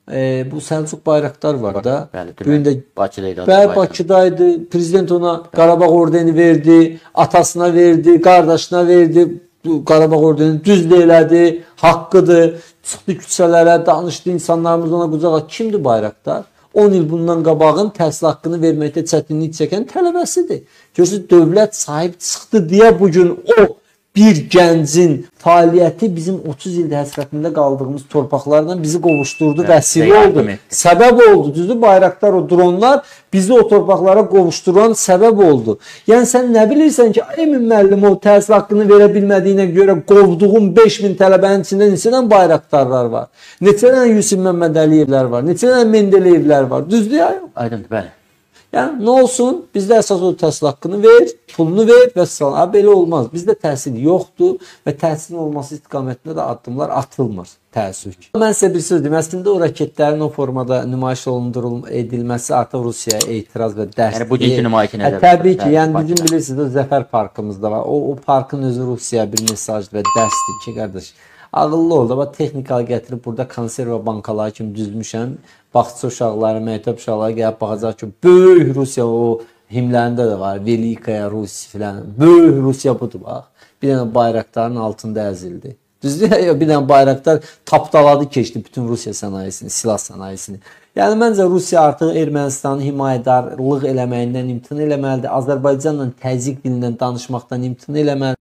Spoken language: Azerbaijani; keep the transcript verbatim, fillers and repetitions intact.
e, bu Səlcuq Bayraktar var da. Bəli, Bu gün də Bakıdaydı. Bəli, Bakıdaydı. Prezident ona Qarabağ ordeni verdi, atasına verdi, qardaşına verdi. Qarabağ ordeni düzdür elədi, haqqıdır. Çıxdı küçələrə, danışdı, insanlarımız ona qucaq atdı. Kimdir Bayraktar? on il bundan qabağın təhsil haqqını verməkdə çətinlik çəkən tələbəsidir. Görürsünüz, dövlət sahib çıxdı deyə bugün o bir gəncin fəaliyyəti bizim otuz ildə həsrətində qaldığımız torpaqlardan bizi qovuşturdu, vəsilə oldu. Səbəb oldu. Düzdür, Bayraktar, o dronlar bizi o torpaqlara qovuşduran səbəb oldu. Yəni sən nə bilirsən ki, Emin müəllim o təhsil haqqını verə bilmədiyinə görə qovduğun beş min tələbənin içində neçə dənə Bayraktarlar var? Neçə dənə Yusif Məmmədəliyevlər var? Neçə dənə Mendeleyevlər var? Düzdür ya? Aydındır, bəli. Yəni, nə olsun? Bizdə əsas o təhsil haqqını ver, pulunu ver və salam. Ha, belə olmaz. Bizdə təhsil yoxdur və təhsilin olması istiqamətində də addımlar atılmır. Təəssüf. Mən sizə bir söz deyim. Əslində o raketlərin o formada nümayiş edilməsi artıq Rusiyaya etiraz və dərs. Yəni, bugünkü nümayiş nədir? Təbii ki, yəni bizim bilirsiniz, o Zəfər parkımızda var. O, o parkın özü Rusiyaya bir mesaj və dərsdir ki, qardaş. Ağıllı oldu. Bax, texnikalı gətirib burada konserva bankaları kimi düzmüşəm. Bağça uşaqları, məktəb uşaqları gəlib baxacaq ki, böyük Rusiya o himlərində də var. Velikaya Rusiya filan. Böyük Rusiya budur bax. Bir dənə Bayraktarın altında əzildi. Düzdür ya, bir dənə Bayraktar tapdaladı, keçdi bütün Rusiya sənayesini, silah sənayesini. Yəni məncə Rusiya artıq Ermənistanın himayədarlıq eləməyindən imtina eləməlidir. Azərbaycanla təzyiq dilindən danışmaqdan imtina eləməlidir.